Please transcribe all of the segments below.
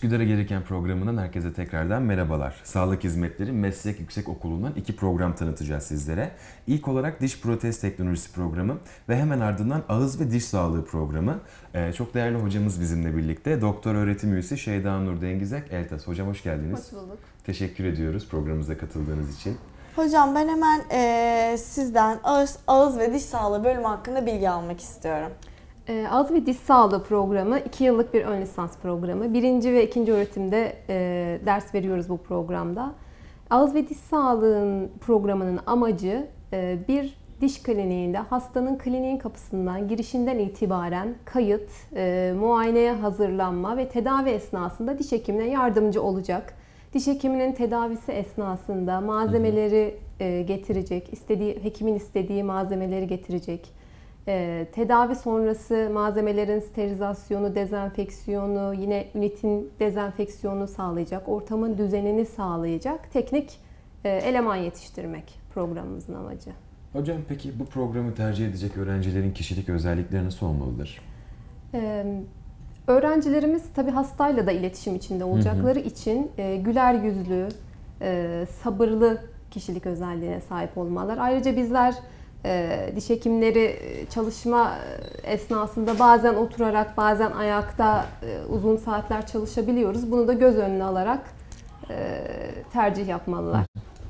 Üsküdar'a Gelirken programından herkese tekrardan merhabalar. Sağlık Hizmetleri Meslek Yüksekokulu'ndan 2 program tanıtacağız sizlere. İlk olarak diş protez teknolojisi programı ve hemen ardından ağız ve diş sağlığı programı. Çok değerli hocamız bizimle birlikte. Doktor öğretim üyesi Şeyda Nur Dengizek Eltas. Hocam hoş geldiniz. Hoş bulduk. Teşekkür ediyoruz programımıza katıldığınız için. Hocam ben hemen sizden ağız ve diş sağlığı bölümü hakkında bilgi almak istiyorum. Ağız ve diş sağlığı programı 2 yıllık bir ön lisans programı. 1. ve 2. öğretimde ders veriyoruz bu programda. Ağız ve diş sağlığın programının amacı bir diş kliniğinde hastanın kliniğin kapısından girişinden itibaren kayıt, muayeneye hazırlanma ve tedavi esnasında diş hekimine yardımcı olacak. Diş hekiminin tedavisi esnasında malzemeleri getirecek, hekimin istediği malzemeleri getirecek. Tedavi sonrası malzemelerin sterilizasyonu, dezenfeksiyonu, yine ünitin dezenfeksiyonunu sağlayacak, ortamın düzenini sağlayacak teknik eleman yetiştirmek programımızın amacı. Hocam peki bu programı tercih edecek öğrencilerin kişilik özellikleri nasıl olmalıdır? Öğrencilerimiz tabii hastayla da iletişim içinde olacakları için güler yüzlü, sabırlı kişilik özelliğine sahip olmalılar. Ayrıca bizler diş hekimleri çalışma esnasında bazen oturarak, bazen ayakta uzun saatler çalışabiliyoruz. Bunu da göz önüne alarak tercih yapmalılar.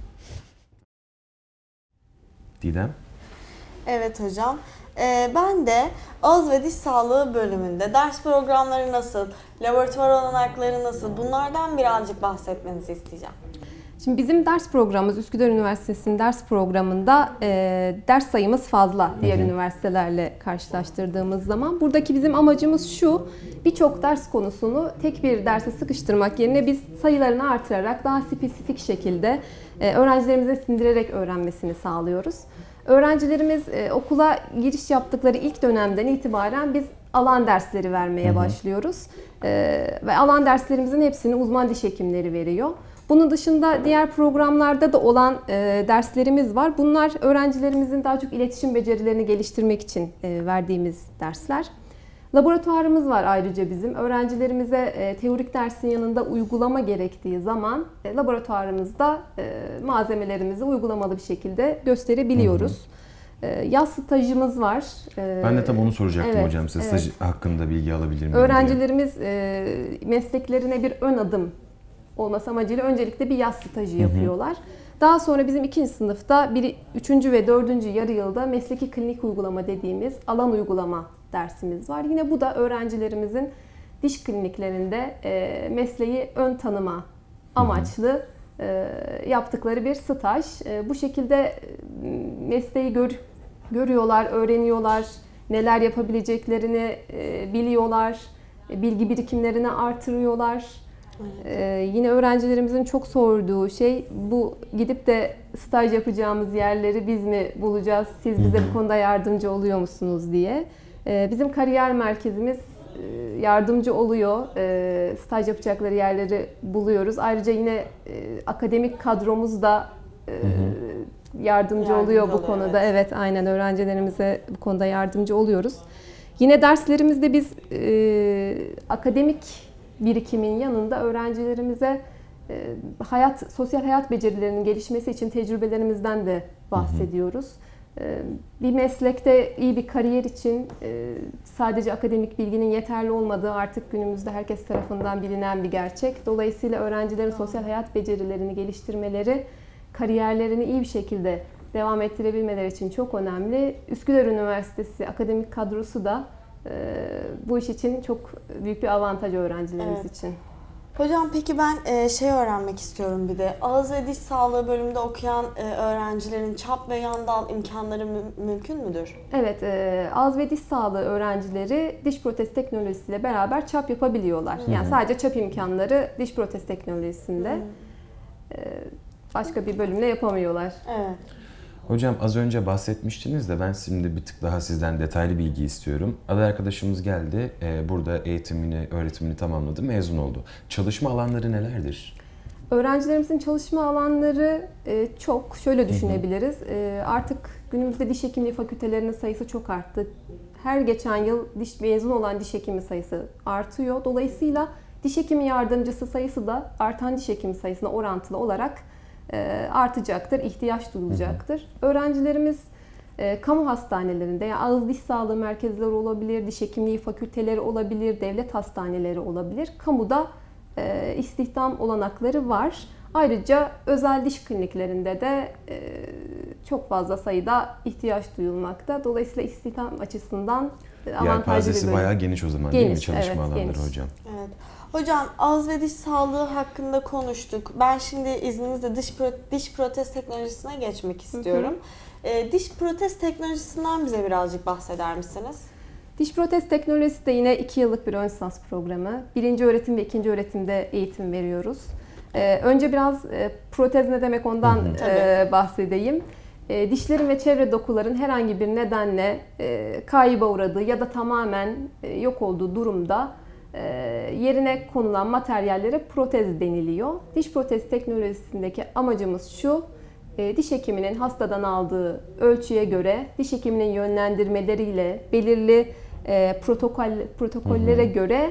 Didem? Evet hocam. Ben de ağız ve diş sağlığı bölümünde ders programları nasıl, laboratuvar olanakları nasıl, bunlardan birazcık bahsetmenizi isteyeceğim. Şimdi bizim ders programımız Üsküdar Üniversitesi'nin ders programında ders sayımız fazla diğer üniversitelerle karşılaştırdığımız zaman. Buradaki bizim amacımız şu, birçok ders konusunu tek bir derse sıkıştırmak yerine biz sayılarını artırarak daha spesifik şekilde öğrencilerimize sindirerek öğrenmesini sağlıyoruz. Öğrencilerimiz okula giriş yaptıkları ilk dönemden itibaren biz alan dersleri vermeye başlıyoruz. Ve alan derslerimizin hepsini uzman diş hekimleri veriyor. Bunun dışında diğer programlarda da olan derslerimiz var. Bunlar öğrencilerimizin daha çok iletişim becerilerini geliştirmek için verdiğimiz dersler. Laboratuvarımız var ayrıca bizim. Öğrencilerimize teorik dersin yanında uygulama gerektiği zaman laboratuvarımızda malzemelerimizi uygulamalı bir şekilde gösterebiliyoruz. Yaz stajımız var. Ben de tam onu soracaktım hocam size. Evet. Staj hakkında bilgi alabilir miyim Öğrencilerimiz mesleklerine bir ön adım olması amacıyla öncelikle bir yaz stajı yapıyorlar. Daha sonra bizim 2. sınıfta 3. ve 4. yarı yılda mesleki klinik uygulama dediğimiz alan uygulama dersimiz var. Yine bu da öğrencilerimizin diş kliniklerinde mesleği ön tanıma amaçlı yaptıkları bir staj. Bu şekilde mesleği görüyorlar, öğreniyorlar, neler yapabileceklerini biliyorlar, bilgi birikimlerini artırıyorlar. Yine öğrencilerimizin çok sorduğu şey bu, gidip de staj yapacağımız yerleri biz mi bulacağız, siz bize bu konuda yardımcı oluyor musunuz diye. Bizim kariyer merkezimiz yardımcı oluyor, staj yapacakları yerleri buluyoruz. Ayrıca yine akademik kadromuz da yardımcı oluyor bu konuda. Evet, aynen öğrencilerimize bu konuda yardımcı oluyoruz. Yine derslerimizde biz akademik birikimin yanında öğrencilerimize sosyal hayat becerilerinin gelişmesi için tecrübelerimizden de bahsediyoruz. Bir meslekte iyi bir kariyer için sadece akademik bilginin yeterli olmadığı artık günümüzde herkes tarafından bilinen bir gerçek. Dolayısıyla öğrencilerin sosyal hayat becerilerini geliştirmeleri, kariyerlerini iyi bir şekilde devam ettirebilmeleri için çok önemli. Üsküdar Üniversitesi akademik kadrosu da bu iş için çok büyük bir avantaj öğrencilerimiz için. Hocam peki ben öğrenmek istiyorum bir de. Ağız ve diş sağlığı bölümünde okuyan öğrencilerin çap ve yan dal imkanları mümkün müdür? Evet, ağız ve diş sağlığı öğrencileri diş protez teknolojisiyle beraber çap yapabiliyorlar. Yani sadece çap imkanları diş protez teknolojisinde. Başka bir bölümle yapamıyorlar. Evet. Hocam az önce bahsetmiştiniz de ben şimdi bir tık daha sizden detaylı bilgi istiyorum. Aday arkadaşımız geldi, burada eğitimini, öğretimini tamamladı, mezun oldu. Çalışma alanları nelerdir? Öğrencilerimizin çalışma alanları çok. Şöyle düşünebiliriz. Artık günümüzde diş hekimliği fakültelerinin sayısı çok arttı. Her geçen yıl mezun olan diş hekimi sayısı artıyor. Dolayısıyla Diş hekimi yardımcısı sayısı da artan diş hekimi sayısına orantılı olarak artacaktır, ihtiyaç duyulacaktır. Öğrencilerimiz kamu hastanelerinde, yani ağız diş sağlığı merkezleri olabilir, diş hekimliği fakülteleri olabilir, devlet hastaneleri olabilir. Kamuda istihdam olanakları var. Ayrıca özel diş kliniklerinde de çok fazla sayıda ihtiyaç duyulmakta. Dolayısıyla istihdam açısından avantajlı bir Yelpazesi bölüm. bayağı geniş o zaman değil mi çalışma evet, alanları geniş. hocam? Evet. Hocam ağız ve diş sağlığı hakkında konuştuk. Ben şimdi izninizle diş protez teknolojisine geçmek istiyorum. Diş protez teknolojisinden bize birazcık bahseder misiniz? Diş protez teknolojisi de yine 2 yıllık bir ön lisans programı. 1. öğretim ve 2. öğretimde eğitim veriyoruz. Önce biraz protez ne demek ondan bahsedeyim. Dişlerin ve çevre dokuların herhangi bir nedenle kayba uğradığı ya da tamamen yok olduğu durumda yerine konulan materyallere protez deniliyor. Diş protez teknolojisindeki amacımız şu: diş hekiminin hastadan aldığı ölçüye göre, diş hekiminin yönlendirmeleriyle belirli protokollere göre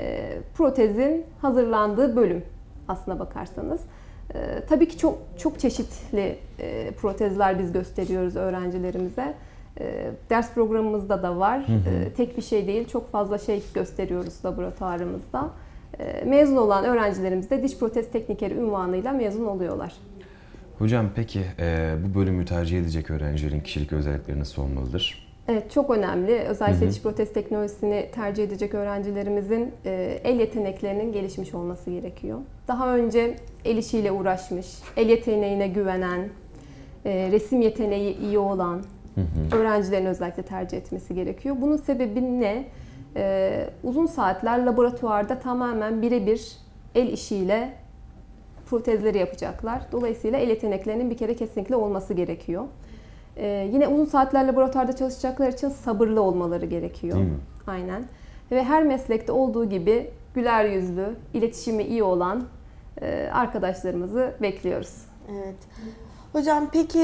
protezin hazırlandığı bölüm aslına bakarsanız. Tabii ki çok çeşitli protezler biz gösteriyoruz öğrencilerimize. Ders programımızda da var. Tek bir şey değil, çok fazla şey gösteriyoruz laboratuvarımızda. Mezun olan öğrencilerimiz de diş protez teknikeri unvanıyla mezun oluyorlar. Hocam peki bu bölümü tercih edecek öğrencilerin kişilik özellikleri nasıl olmalıdır? Evet, çok önemli. Özellikle diş protez teknolojisini tercih edecek öğrencilerimizin el yeteneklerinin gelişmiş olması gerekiyor. Daha önce el işiyle uğraşmış, el yeteneğine güvenen, resim yeteneği iyi olan öğrencilerin özellikle tercih etmesi gerekiyor. Bunun sebebi ne? Uzun saatler laboratuvarda tamamen birebir el işiyle protezleri yapacaklar. Dolayısıyla el yeteneklerinin bir kere kesinlikle olması gerekiyor. Yine uzun saatler laboratuvarda çalışacaklar için sabırlı olmaları gerekiyor. Değil mi? Aynen. Ve her meslekte olduğu gibi güler yüzlü, iletişimi iyi olan arkadaşlarımızı bekliyoruz. Evet. Hocam peki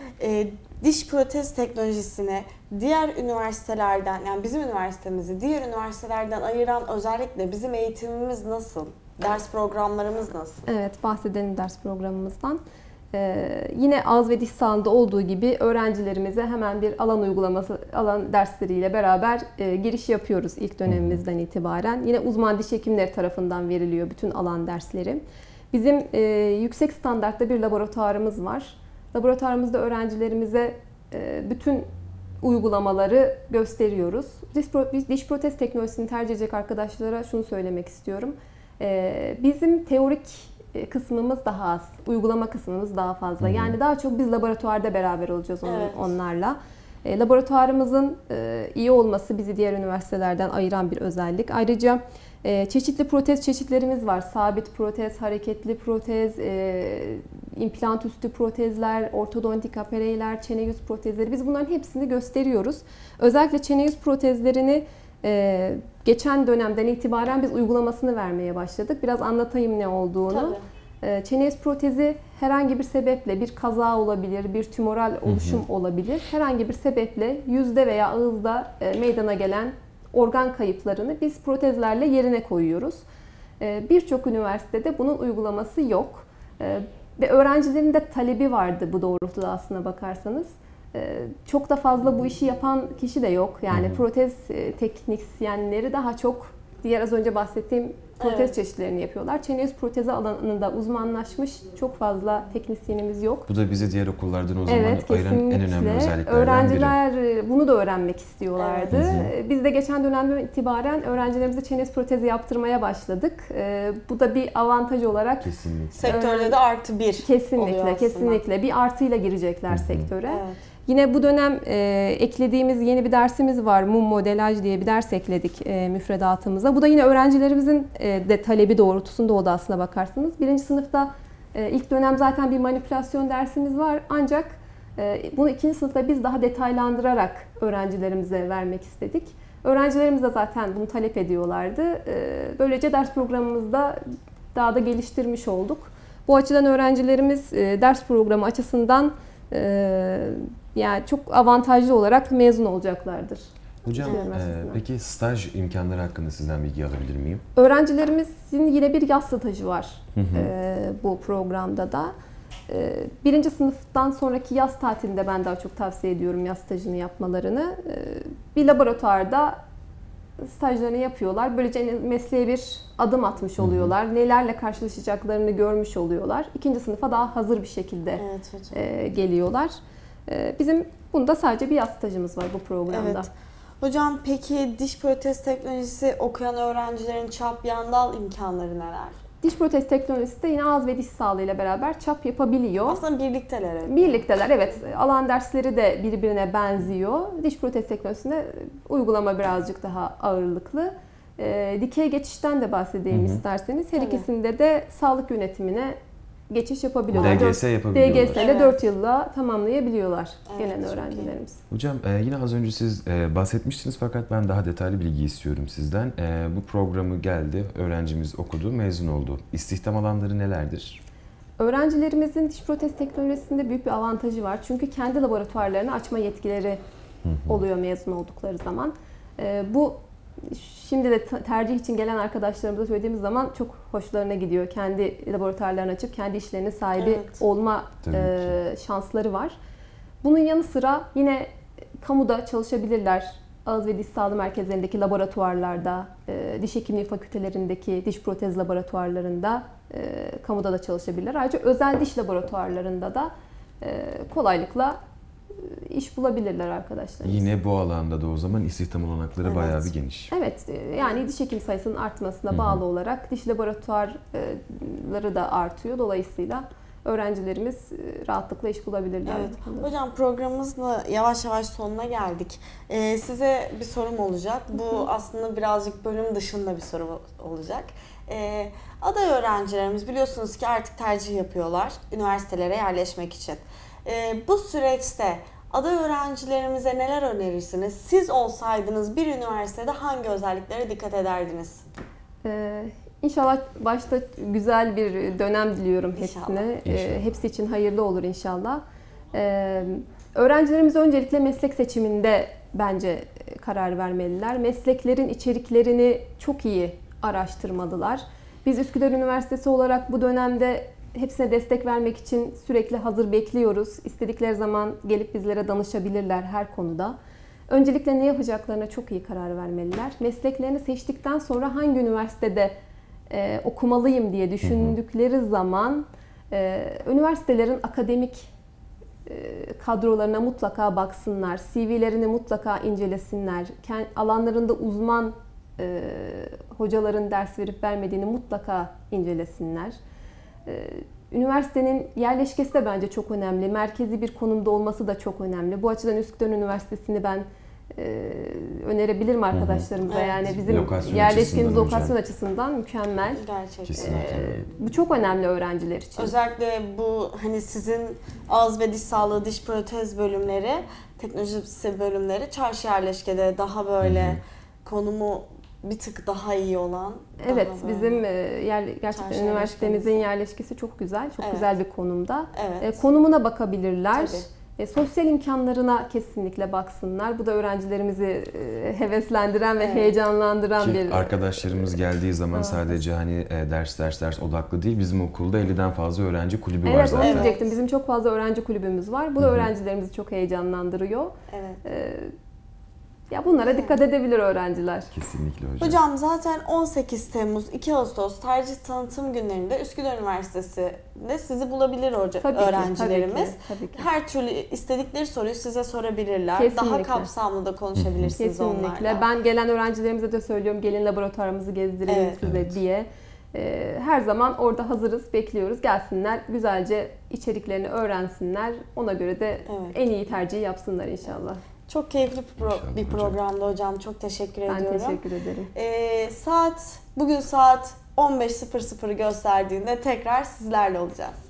diş protez teknolojisini diğer üniversitelerden, yani bizim üniversitemizi diğer üniversitelerden ayıran özellikle bizim eğitimimiz nasıl? Ders programlarımız nasıl? Evet, bahsedelim ders programımızdan. Yine ağız ve diş sağlığında olduğu gibi öğrencilerimize hemen bir alan uygulaması, alan dersleriyle beraber giriş yapıyoruz ilk dönemimizden itibaren. Yine uzman diş hekimleri tarafından veriliyor bütün alan dersleri. Bizim yüksek standartta bir laboratuvarımız var. Laboratuvarımızda öğrencilerimize bütün uygulamaları gösteriyoruz. Diş protez teknolojisini tercih edecek arkadaşlara şunu söylemek istiyorum. Bizim teorik kısmımız daha az, uygulama kısmımız daha fazla. Yani daha çok biz laboratuvarda beraber olacağız onlarla. Laboratuvarımızın iyi olması bizi diğer üniversitelerden ayıran bir özellik. Ayrıca çeşitli protez çeşitlerimiz var. Sabit protez, hareketli protez, implant üstü protezler, ortodontik apareyler, çene yüz protezleri. Biz bunların hepsini gösteriyoruz. Özellikle çene yüz protezlerini geçen dönemden itibaren biz uygulamasını vermeye başladık. Biraz anlatayım ne olduğunu. Çene yüz protezi herhangi bir sebeple, bir kaza olabilir, bir tümöral oluşum olabilir. Herhangi bir sebeple yüzde veya ağızda meydana gelen organ kayıplarını biz protezlerle yerine koyuyoruz. Birçok üniversitede bunun uygulaması yok. Ve öğrencilerin de talebi vardı bu doğrultuda aslına bakarsanız. Çok da fazla bu işi yapan kişi de yok. Yani protez teknisyenleri daha çok diğer az önce bahsettiğim protez çeşitlerini yapıyorlar. Çene yüz protezi alanında uzmanlaşmış çok fazla teknisyenimiz yok. Bu da bizi diğer okullardan o zaman Evet, ayıran en önemli özelliklerden biri. Öğrenciler bunu da öğrenmek istiyorlardı. Biz de geçen dönemden itibaren öğrencilerimize çene yüz protezi yaptırmaya başladık. Bu da bir avantaj olarak sektörde de artı bir kesinlikle bir artıyla girecekler sektöre. Evet. Yine bu dönem eklediğimiz yeni bir dersimiz var. Mum modelaj diye bir ders ekledik müfredatımıza. Bu da yine öğrencilerimizin de talebi doğrultusunda oldu aslına bakarsanız. Birinci sınıfta ilk dönem zaten bir manipülasyon dersimiz var. Ancak bunu ikinci sınıfta biz daha detaylandırarak öğrencilerimize vermek istedik. Öğrencilerimiz de zaten bunu talep ediyorlardı. Böylece ders programımızda daha da geliştirmiş olduk. Bu açıdan öğrencilerimiz ders programı açısından yani çok avantajlı olarak mezun olacaklardır. Hocam Üniversitesi'nden. peki staj imkanları hakkında sizden bilgi alabilir miyim? Öğrencilerimizin yine bir yaz stajı var bu programda da. Birinci sınıftan sonraki yaz tatilinde ben daha çok tavsiye ediyorum yaz stajını yapmalarını. Bir laboratuvarda stajlarını yapıyorlar. Böylece mesleğe bir adım atmış oluyorlar. Nelerle karşılaşacaklarını görmüş oluyorlar. İkinci sınıfa daha hazır bir şekilde Evet hocam. geliyorlar. Bizim bunda sadece bir yaz stajımız var bu programda. Evet. Hocam peki diş protez teknolojisi okuyan öğrencilerin çap yandal imkanları neler? Diş protez teknolojisi de yine ağız ve diş sağlığı ile beraber çap yapabiliyor. Aslında birlikteler. Evet. Birlikteler, evet. Alan dersleri de birbirine benziyor. Diş protez teknolojisinde uygulama birazcık daha ağırlıklı. Dikey geçişten de bahsedeyim isterseniz. Her Tabii. ikisinde de sağlık yönetimine geçiş yapabiliyorlar. DGS yapabiliyorlar. DGS ile Evet. 4 yılla tamamlayabiliyorlar Evet, gelen çok iyi. öğrencilerimiz. Hocam yine az önce siz bahsetmiştiniz fakat ben daha detaylı bilgi istiyorum sizden. Bu programı geldi, öğrencimiz okudu, mezun oldu. İstihdam alanları nelerdir? Öğrencilerimizin diş protez teknolojisinde büyük bir avantajı var. Çünkü kendi laboratuvarlarını açma yetkileri oluyor mezun oldukları zaman. Bu şimdi de tercih için gelen arkadaşlarımıza söylediğimiz zaman çok hoşlarına gidiyor. Kendi laboratuvarlarını açıp kendi işlerinin sahibi Evet. olma şansları var. Bunun yanı sıra yine kamuda çalışabilirler. Ağız ve diş sağlığı merkezlerindeki laboratuvarlarda, diş hekimliği fakültelerindeki diş protez laboratuvarlarında kamuda da çalışabilirler. Ayrıca özel diş laboratuvarlarında da kolaylıkla iş bulabilirler arkadaşlar. Yine bu alanda da o zaman istihdam olanakları Evet. bayağı bir geniş. Evet, yani diş hekim sayısının artmasına bağlı olarak diş laboratuvarları da artıyor. Dolayısıyla öğrencilerimiz rahatlıkla iş bulabilirler. Evet. Hocam programımızın da yavaş yavaş sonuna geldik. Size bir sorum olacak. Bu aslında birazcık bölüm dışında bir soru olacak. Aday öğrencilerimiz biliyorsunuz ki artık tercih yapıyorlar üniversitelere yerleşmek için. Bu süreçte aday öğrencilerimize neler önerirsiniz? Siz olsaydınız bir üniversitede hangi özelliklere dikkat ederdiniz? İnşallah başta güzel bir dönem diliyorum hepsine. İnşallah. Hepsi için hayırlı olur inşallah. Öğrencilerimiz öncelikle meslek seçiminde bence karar vermeliler. Mesleklerin içeriklerini çok iyi araştırmalılar. Biz Üsküdar Üniversitesi olarak bu dönemde hepsine destek vermek için sürekli hazır bekliyoruz. İstedikleri zaman gelip bizlere danışabilirler her konuda. Öncelikle ne yapacaklarına çok iyi karar vermeliler. Mesleklerini seçtikten sonra hangi üniversitede okumalıyım diye düşündükleri zaman üniversitelerin akademik kadrolarına mutlaka baksınlar. CV'lerini mutlaka incelesinler. Alanlarında uzman hocaların ders verip vermediğini mutlaka incelesinler. Üniversitenin yerleşkesi de bence çok önemli. Merkezi bir konumda olması da çok önemli. Bu açıdan Üsküdar Üniversitesi'ni ben önerebilirim arkadaşlarımıza. Evet. Yani bizim Lokasyon yerleşkemiz açısından lokasyon hocam. açısından mükemmel. Gerçekten. Kesinlikle. Bu çok önemli öğrenciler için. Özellikle bu hani sizin ağız ve diş sağlığı, diş protez bölümleri, teknolojisi bölümleri çarşı yerleşkede daha böyle konumu bir tık daha iyi olan. Evet, daha böyle- bizim gerçekten Çarşı üniversitemizin yerleşkesi çok güzel, çok Evet. güzel bir konumda. Evet. Konumuna bakabilirler. Tabii. Sosyal imkanlarına kesinlikle baksınlar. Bu da öğrencilerimizi heveslendiren ve Evet. heyecanlandıran Ki bir... arkadaşlarımız geldiği zaman sadece hani ders odaklı değil, bizim okulda 50'den fazla öğrenci kulübü var Evet, onu zaten. diyecektim. Bizim çok fazla öğrenci kulübümüz var. Bu da öğrencilerimizi çok heyecanlandırıyor. Evet. Ya bunlara dikkat edebilir öğrenciler. Kesinlikle hocam. Hocam zaten 18 Temmuz, 2 Ağustos tercih tanıtım günlerinde Üsküdar Üniversitesi'nde sizi bulabilir Tabii öğrencilerimiz. ki, tabii ki. Her türlü istedikleri soruyu size sorabilirler. Kesinlikle. Daha kapsamlı da konuşabilirsiniz Kesinlikle. onlarla. Ben gelen öğrencilerimize de söylüyorum, gelin laboratuvarımızı gezdirelim Evet. size Evet. diye. Her zaman orada hazırız, bekliyoruz. Gelsinler, güzelce içeriklerini öğrensinler. Ona göre de Evet. en iyi tercihi yapsınlar inşallah. Çok keyifli İnşallah bir hocam. programdı hocam. Çok teşekkür Ben ediyorum. teşekkür ederim. Bugün saat 15.00'ı gösterdiğinde tekrar sizlerle olacağız.